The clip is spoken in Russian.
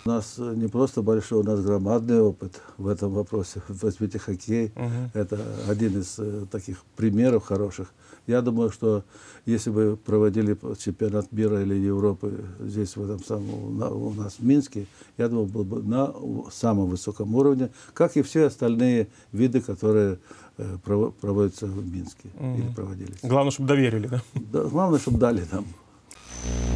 У нас не просто большой, у нас громадный опыт в этом вопросе. Возьмите хоккей. Это один из таких примеров хороших. Я думаю, что если бы проводили чемпионат мира или Европы здесь, в этом самом, у нас в Минске, я думаю, был бы на самом высоком уровне, как и все остальные виды, которые проводятся в Минске или проводились. Главное, чтобы доверили, да? Да, главное, чтобы дали нам.